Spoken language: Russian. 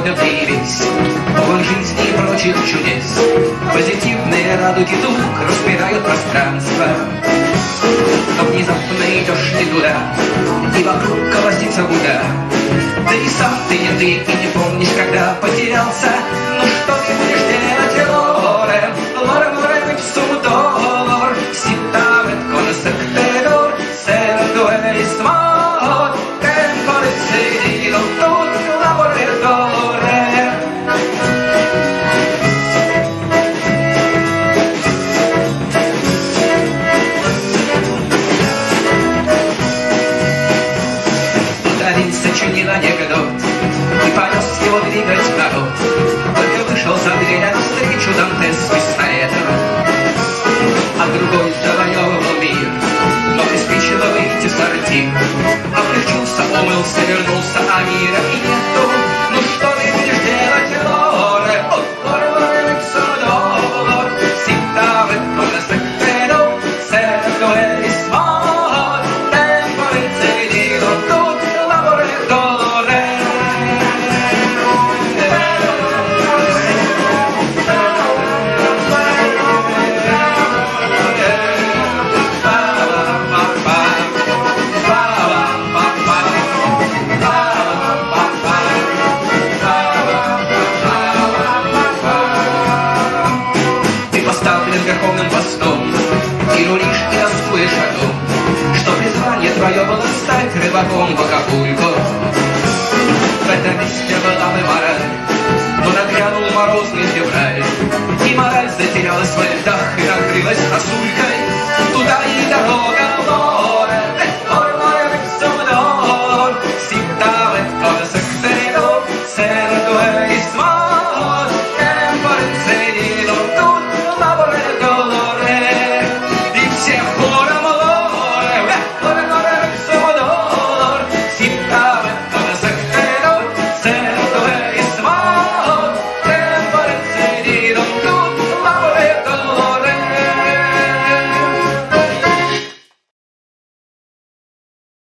ты весь полон жизни и прочих чудес. Позитивные радуги дух распирают пространство. Но внезапно идешь не туда, и вокруг колосится буда. Да и сам ты не ты, и не помнишь, когда потерялся. Ну что ты будешь делать, лоре? Лоре, лоре, ipsum dolor, si tamet con sectedor, serdueis mod, tempore sedido, tot laboratore. Сочинил анекдот и понес его двигать народ. Только вышел за дверь навстречу Дантес с пистолетом, а другой завоевывал мир, но приспичило выйти в сортир. Облегчился, умылся, вернулся, а мира и нету. Ну что ты будешь делать, лоре? Лоре, лоре, ipsum всегда в этом секрету, сердуэис мод, темпore cedido, тут лаборатore. Ты поставлен верховным постом и рулишь, и рискуешь о том, что призвание твое было стать рыбаком в Акапулько. В этом месте была бы мораль, но нагрянул морозный февраль, и мораль затерялась во льдах и накрылась сосулькой. Туда и дорога.